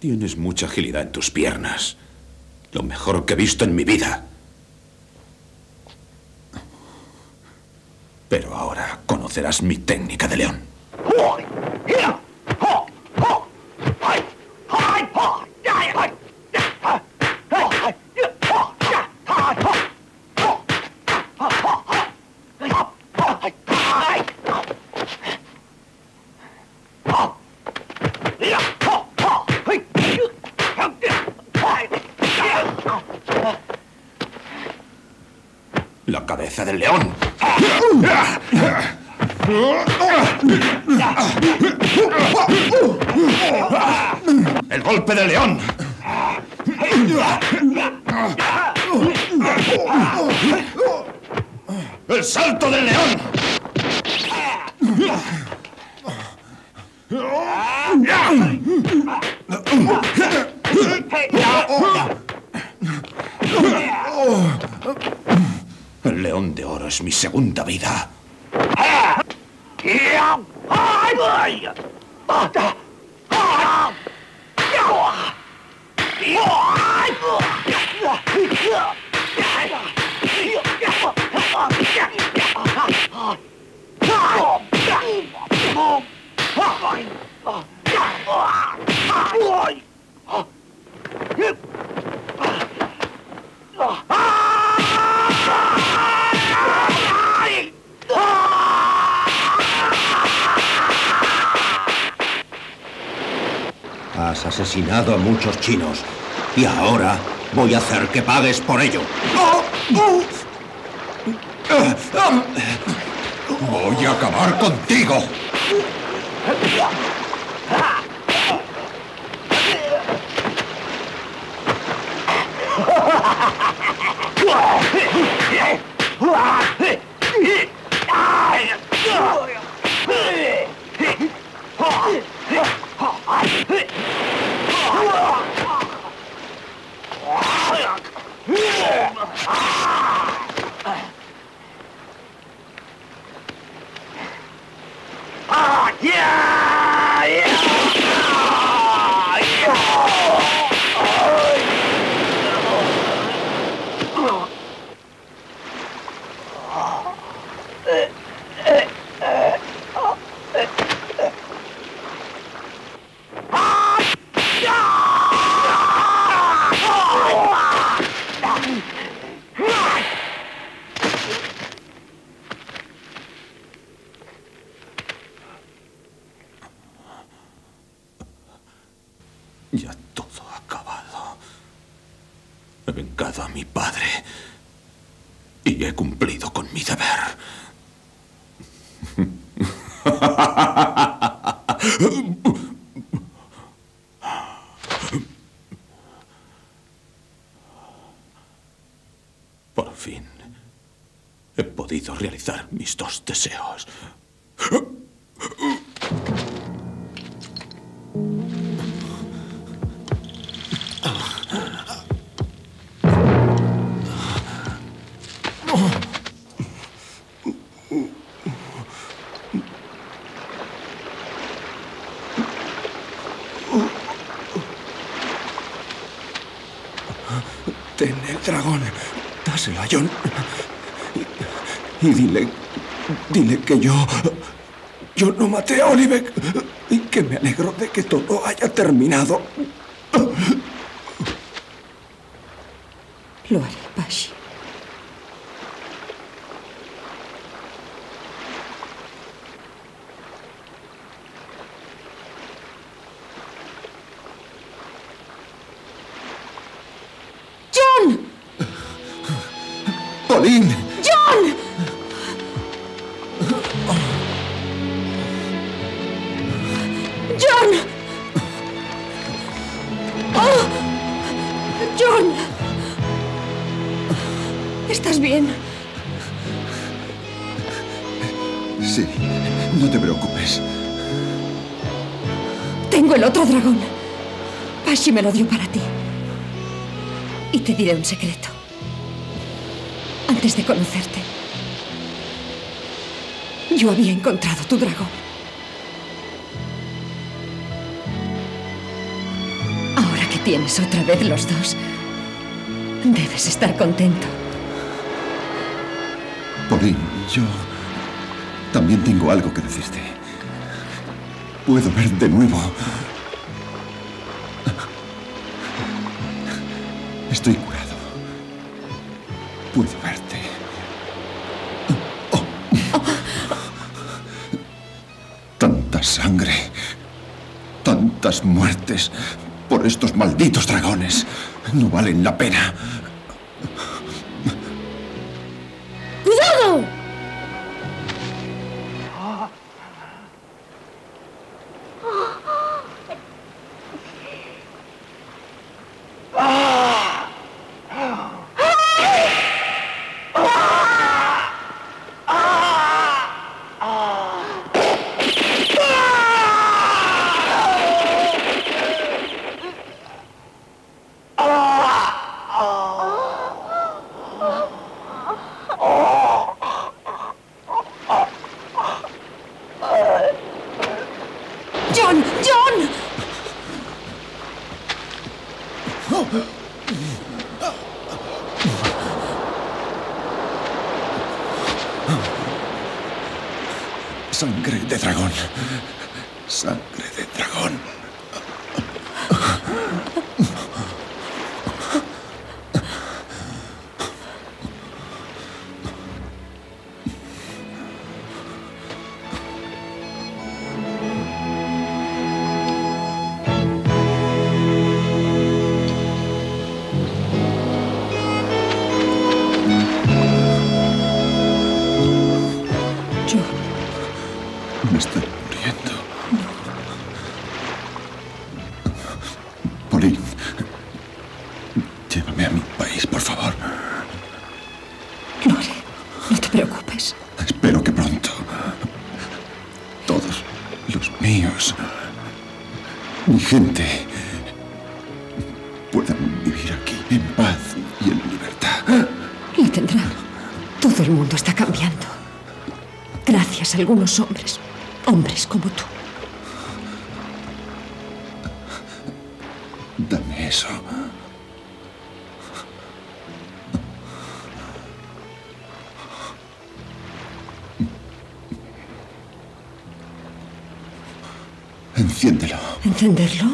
Tienes mucha agilidad en tus piernas. Lo mejor que he visto en mi vida. Pero ahora conocerás mi técnica de león. La cabeza del león. El golpe del león. El salto del león. El león de oro es mi segunda vida. Has asesinado a muchos chinos y ahora voy a hacer que pagues por ello. Voy a acabar contigo. Ya todo ha acabado. He vengado a mi padre y he cumplido con mi deber. Por fin he podido realizar mis dos deseos. Ten el dragón. Dáselo a John. Y dile que yo no maté a Oliver y que me alegro de que todo haya terminado. Lo haré, Pashi. ¡Pauline! ¡John! ¡John! ¡Oh! ¡John! ¿Estás bien? Sí, no te preocupes. Tengo el otro dragón. Pashi me lo dio para ti. Y te diré un secreto. Antes de conocerte, yo había encontrado tu dragón. tienes otra vez los dos. Debes estar contento. Pauline, yo también tengo algo que decirte. Puedo ver de nuevo. Estoy curado. Puedo verte. Oh. Tanta sangre. Tantas muertes por estos malditos dragones. No valen la pena. ¡Cuidado! ¡Jon! ¡Jon! Sangre de dragón. Sangre de dragón. Me estoy muriendo. Pauline, llévame a mi país, por favor. Lo haré. No te preocupes. Espero que pronto todos los míos, mi gente, puedan vivir aquí en paz y en libertad. La tendrán. Todo el mundo está cambiando. Gracias a algunos hombres. Hombres como tú. Dame eso. Enciéndelo. ¿Encenderlo?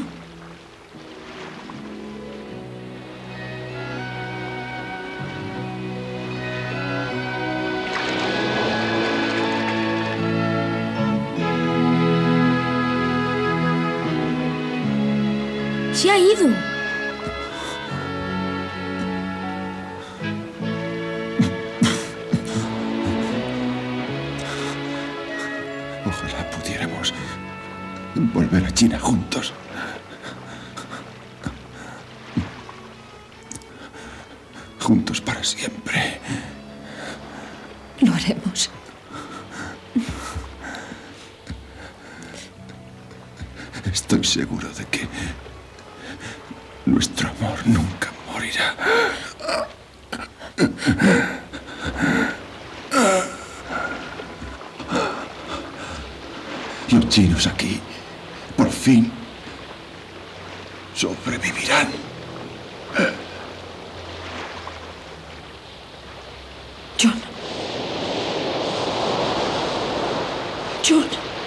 Se ha ido. Ojalá pudiéramos volver a China juntos. Juntos para siempre. Lo haremos. Estoy seguro de que nuestro amor nunca morirá. Los chinos aquí, por fin, sobrevivirán. Jon. Jon.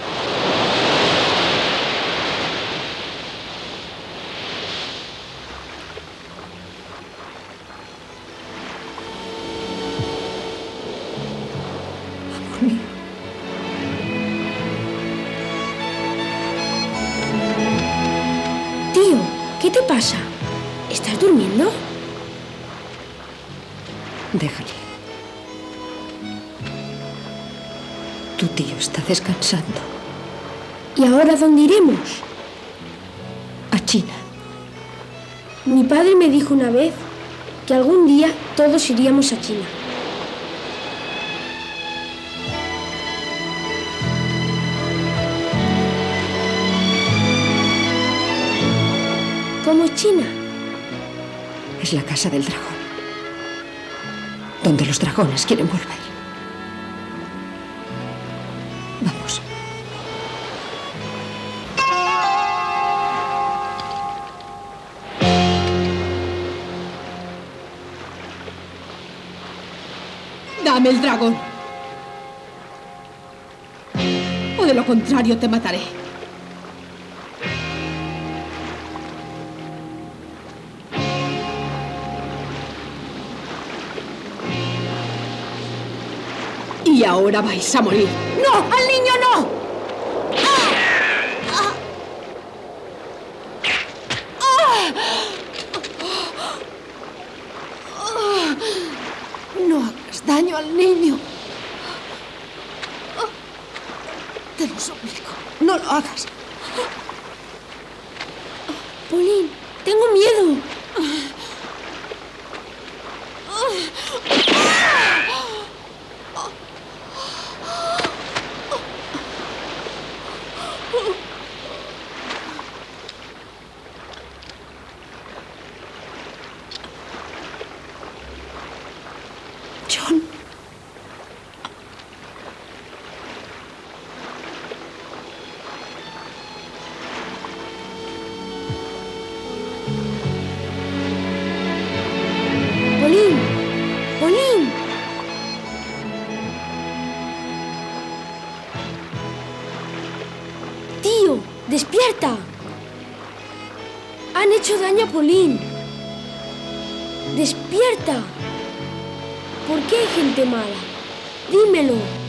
Amor mío. Tío, ¿qué te pasa? ¿Estás durmiendo? Déjale. Tu tío está descansando. ¿Y ahora dónde iremos? A China. Mi padre me dijo una vez que algún día todos iríamos a China. ¿Cómo es China? Es la casa del dragón. Donde los dragones quieren volver. Vamos. Dame el dragón. O de lo contrario te mataré. Y ahora vais a morir. ¡No! ¡Al niño no! No hagas daño al niño. Te lo suplico. No lo hagas. Pauline, tengo miedo. John. Pauline, Pauline. Tío, despierta. Han hecho daño a Pauline. Despierta. ¿Por qué hay gente mala? Dímelo.